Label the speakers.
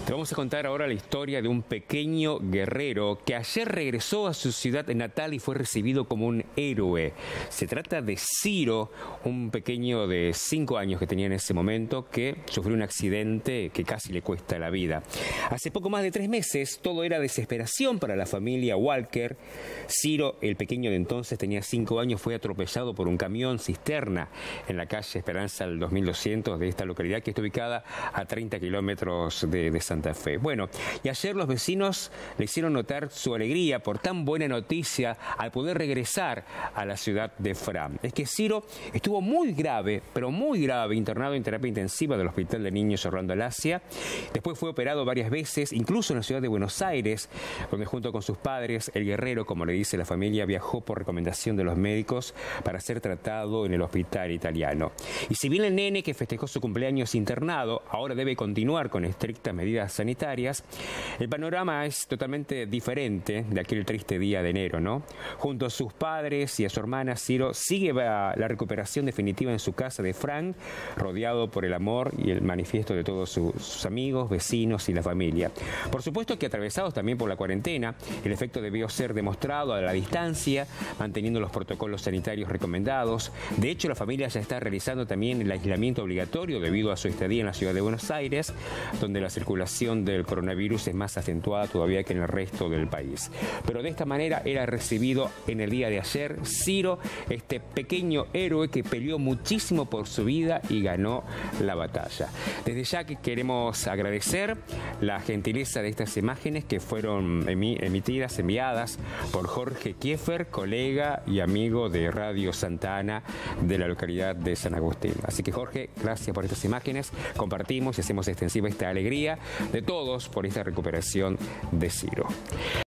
Speaker 1: Te vamos a contar ahora la historia de un pequeño guerrero que ayer regresó a su ciudad natal y fue recibido como un héroe. Se trata de Ciro, un pequeño de 5 años que tenía en ese momento que sufrió un accidente que casi le cuesta la vida. Hace poco más de 3 meses todo era desesperación para la familia Walker. Ciro, el pequeño de entonces, tenía 5 años, fue atropellado por un camión cisterna en la calle Esperanza al 2200 de esta localidad que está ubicada a 30 kilómetros de Santa Fe. Bueno, y ayer los vecinos le hicieron notar su alegría por tan buena noticia al poder regresar a la ciudad de Fram. Es que Ciro estuvo muy grave, pero muy grave, internado en terapia intensiva del Hospital de Niños Orlando Lacia. Después fue operado varias veces, incluso en la ciudad de Buenos Aires, donde junto con sus padres, el guerrero, como le dice la familia, viajó por recomendación de los médicos para ser tratado en el hospital italiano. Y si bien el nene que festejó su cumpleaños internado ahora debe continuar con estrictas medidas sanitarias, el panorama es totalmente diferente de aquel triste día de enero, ¿no? Junto a sus padres y a su hermana, Ciro sigue la recuperación definitiva en su casa de Fram, rodeado por el amor y el manifiesto de todos sus amigos, vecinos y la familia. Por supuesto que atravesados también por la cuarentena, el efecto debió ser demostrado a la distancia, manteniendo los protocolos sanitarios recomendados. De hecho, la familia ya está realizando también el aislamiento obligatorio debido a su estadía en la ciudad de Buenos Aires, donde la circulación del coronavirus es más acentuada todavía que en el resto del país. Pero de esta manera era recibido en el día de ayer Ciro, este pequeño héroe que peleó muchísimo por su vida y ganó la batalla. Desde ya que queremos agradecer la gentileza de estas imágenes que fueron enviadas por Jorge Kieffer, colega y amigo de Radio Santa Ana de la localidad de San Agustín. Así que Jorge, gracias por estas imágenes, compartimos y hacemos extensiva esta alegría de todos por esta recuperación de Ciro.